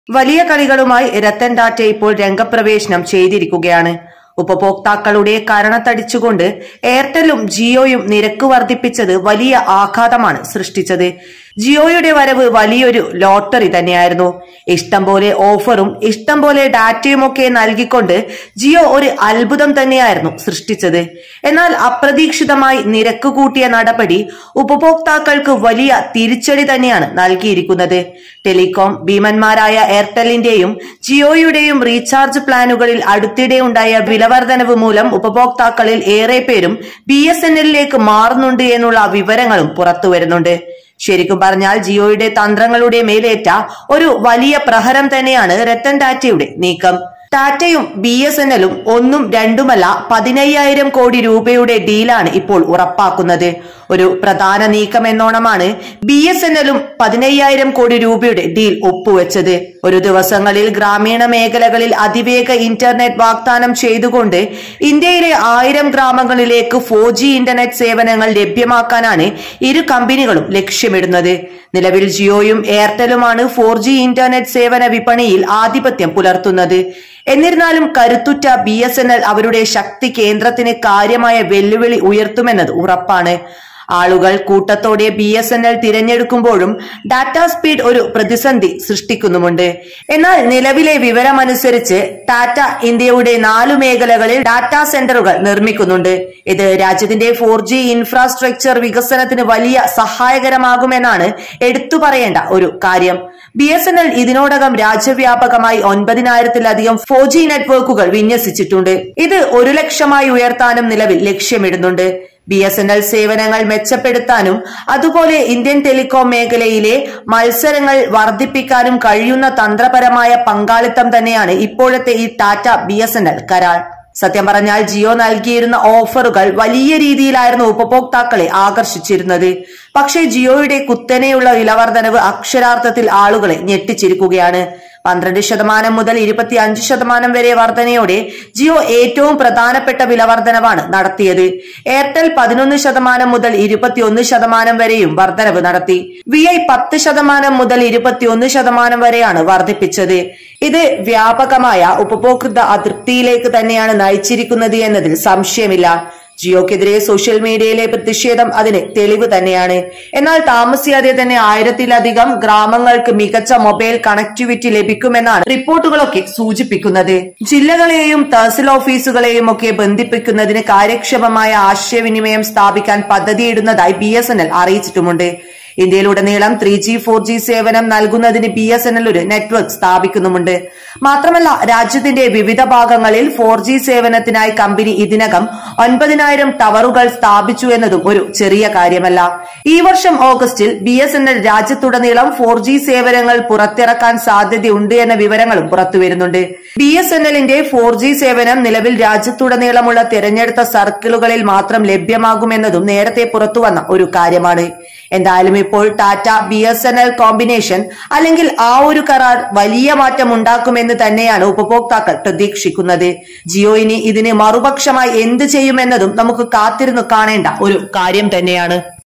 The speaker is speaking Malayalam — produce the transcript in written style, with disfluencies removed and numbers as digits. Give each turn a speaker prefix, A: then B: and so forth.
A: വലിയ കളികളുമായി രത്തൻ ടാറ്റ ഇപ്പോൾ രംഗപ്രവേശനം ചെയ്തിരിക്കുകയാണ്. ഉപഭോക്താക്കളുടെ കരണത്തടിച്ചുകൊണ്ട് എയർടെലും ജിയോയും നിരക്ക് വർദ്ധിപ്പിച്ചത് വലിയ ആഘാതമാണ് സൃഷ്ടിച്ചത്. ജിയോയുടെ വരവ് വലിയൊരു ലോട്ടറി തന്നെയായിരുന്നു. ഇഷ്ടം പോലെ ഓഫറും ഇഷ്ടം പോലെ ഡാറ്റയുമൊക്കെ നൽകിക്കൊണ്ട് ജിയോ ഒരു അത്ഭുതം തന്നെയായിരുന്നു സൃഷ്ടിച്ചത്. എന്നാൽ അപ്രതീക്ഷിതമായി നിരക്ക് കൂട്ടിയ നടപടി ഉപഭോക്താക്കൾക്ക് വലിയ തിരിച്ചടി തന്നെയാണ് നൽകിയിരിക്കുന്നത്. ടെലികോം ഭീമന്മാരായ എയർടെലിന്റെയും ജിയോയുടെയും റീചാർജ് പ്ലാനുകളിൽ അടുത്തിടെ ഉണ്ടായ വിലവർധനവ് മൂലം ഉപഭോക്താക്കളിൽ ഏറെ പേരും BSNLിലേക്ക് മാറുന്നുണ്ട് എന്നുള്ള വിവരങ്ങളും പുറത്തുവരുന്നുണ്ട്. ശരിക്കും പറഞ്ഞാൽ ജിയോയുടെ തന്ത്രങ്ങളുടെ മേലേറ്റ ഒരു വലിയ പ്രഹരം തന്നെയാണ് രത്തൻ ടാറ്റയുടെ നീക്കം. ടാറ്റയും BSNLും ഒന്നും രണ്ടുമല്ല 15,000 കോടി രൂപയുടെ ഡീലാണ് ഇപ്പോൾ ഉറപ്പാക്കുന്നത്. ഒരു പ്രധാന നീക്കം എന്നോണമാണ് BSNLും 15,000 കോടി രൂപയുടെ ഡീൽ ഒപ്പുവെച്ചത്. ഒരു ദിവസങ്ങളിൽ ഗ്രാമീണ മേഖലകളിൽ അതിവേഗ ഇന്റർനെറ്റ് വാഗ്ദാനം ചെയ്തുകൊണ്ട് ഇന്ത്യയിലെ 1000 ഗ്രാമങ്ങളിലേക്ക് 4G ഇന്റർനെറ്റ് സേവനങ്ങൾ ലഭ്യമാക്കാനാണ് ഇരു കമ്പനികളും ലക്ഷ്യമിടുന്നത്. നിലവിൽ ജിയോയും എയർടെലുമാണ് 4G ഇന്റർനെറ്റ് സേവന വിപണിയിൽ ആധിപത്യം പുലർത്തുന്നത്. എന്നിരുന്നാലും കരുത്തുറ്റ BSNL അവരുടെ ശക്തി കേന്ദ്രത്തിന് കാര്യമായ വെല്ലുവിളി ഉയർത്തുമെന്നത് ഉറപ്പാണ്. ആളുകൾ കൂട്ടത്തോടെ BSNL തിരഞ്ഞെടുക്കുമ്പോഴും ഡാറ്റ സ്പീഡ് ഒരു പ്രതിസന്ധി സൃഷ്ടിക്കുന്നുമുണ്ട്. എന്നാൽ നിലവിലെ വിവരമനുസരിച്ച് ടാറ്റ ഇന്ത്യയുടെ 4 മേഖലകളിൽ ഡാറ്റാ സെന്ററുകൾ നിർമ്മിക്കുന്നുണ്ട്. ഇത് രാജ്യത്തിന്റെ 4G ഇൻഫ്രാസ്ട്രക്ചർ വികസനത്തിന് വലിയ സഹായകരമാകുമെന്നാണ് എടുത്തു പറയേണ്ട ഒരു കാര്യം. BSNL ഇതിനോടകം രാജ്യവ്യാപകമായി 9,000-ലധികം 4G നെറ്റ്വർക്കുകൾ വിന്യസിച്ചിട്ടുണ്ട്. ഇത് 1 ലക്ഷമായി ഉയർത്താനും നിലവിൽ ലക്ഷ്യമിടുന്നുണ്ട്. BSNL സേവനങ്ങൾ മെച്ചപ്പെടുത്താനും അതുപോലെ ഇന്ത്യൻ ടെലികോം മേഖലയിലെ മത്സരങ്ങൾ വർദ്ധിപ്പിക്കാനും കഴിയുന്ന തന്ത്രപരമായ പങ്കാളിത്തം തന്നെയാണ് ഇപ്പോഴത്തെ ഈ ടാറ്റ BSNL കരാർ. സത്യം പറഞ്ഞാൽ ജിയോ നൽകിയിരുന്ന ഓഫറുകൾ വലിയ രീതിയിലായിരുന്നു ഉപഭോക്താക്കളെ ആകർഷിച്ചിരുന്നത്. പക്ഷേ ജിയോയുടെ കുത്തനെയുള്ള വിലവർധനവ് അക്ഷരാർത്ഥത്തിൽ ആളുകളെ ഞെട്ടിച്ചിരിക്കുകയാണ്. 12% മുതൽ 25% വരെ വർധനയോടെ ജിയോ ഏറ്റവും പ്രധാനപ്പെട്ട വിലവർധനവാണ് നടത്തിയത്. എയർടെൽ 11% മുതൽ 21% വരെയും വർധനവ് നടത്തി. VI 10% മുതൽ 21% വരെയാണ് വർദ്ധിപ്പിച്ചത്. ഇത് വ്യാപകമായ ഉപഭോക്തൃ അതൃപ്തിയിലേക്ക് തന്നെയാണ് നയിച്ചിരിക്കുന്നത് എന്നതിൽ സംശയമില്ല. ജിയോക്കെതിരെ സോഷ്യൽ മീഡിയയിലെ പ്രതിഷേധം അതിന് തെളിവ് തന്നെയാണ്. എന്നാൽ താമസിയാതെ തന്നെ 1000-ലധികം ഗ്രാമങ്ങൾക്ക് മികച്ച മൊബൈൽ കണക്ടിവിറ്റി ലഭിക്കുമെന്നാണ് റിപ്പോർട്ടുകളൊക്കെ സൂചിപ്പിക്കുന്നത്. ജില്ലകളെയും തഹസിൽ ഓഫീസുകളെയും ഒക്കെ ബന്ധിപ്പിക്കുന്നതിന് കാര്യക്ഷമമായ ആശയവിനിമയം സ്ഥാപിക്കാൻ പദ്ധതിയിടുന്നതായി BSNL അറിയിച്ചിട്ടുമുണ്ട്. ഇന്ത്യയിലുടനീളം 3G 4G സേവനം നൽകുന്നതിന് BSNL ഒരു നെറ്റ്വർക്ക് സ്ഥാപിക്കുന്നുമുണ്ട്. മാത്രമല്ല രാജ്യത്തിന്റെ വിവിധ ഭാഗങ്ങളിൽ 4G സേവനത്തിനായി കമ്പനി ഇതിനകം 9,000 ടവറുകൾ സ്ഥാപിച്ചു എന്നതും ഒരു ചെറിയ കാര്യമല്ല. ഈ വർഷം ഓഗസ്റ്റിൽ BSNL രാജ്യത്തുടനീളം 4G സേവനങ്ങൾ പുറത്തിറക്കാൻ സാധ്യതയുണ്ട് എന്ന വിവരങ്ങളും പുറത്തുവരുന്നുണ്ട്. BSNLന്റെ 4G സേവനം നിലവിൽ രാജ്യത്തുടനീളമുള്ള തിരഞ്ഞെടുത്ത സർക്കിളുകളിൽ മാത്രം ലഭ്യമാകുമെന്നതും നേരത്തെ പുറത്തുവന്ന ഒരു കാര്യമാണ്. എന്തായാലും ഇപ്പോൾ ടാറ്റ BSNL കോമ്പിനേഷൻ അല്ലെങ്കിൽ ആ ഒരു കരാർ വലിയ മാറ്റം ഉണ്ടാക്കുമെന്ന് തന്നെയാണ് ഉപഭോക്താക്കൾ പ്രതീക്ഷിക്കുന്നത്. ജിയോ ഇനി ഇതിന് മറുപക്ഷമായി എന്ത് ചെയ്യുമെന്നതും നമുക്ക് കാത്തിരുന്നു കാണേണ്ട ഒരു കാര്യം തന്നെയാണ്.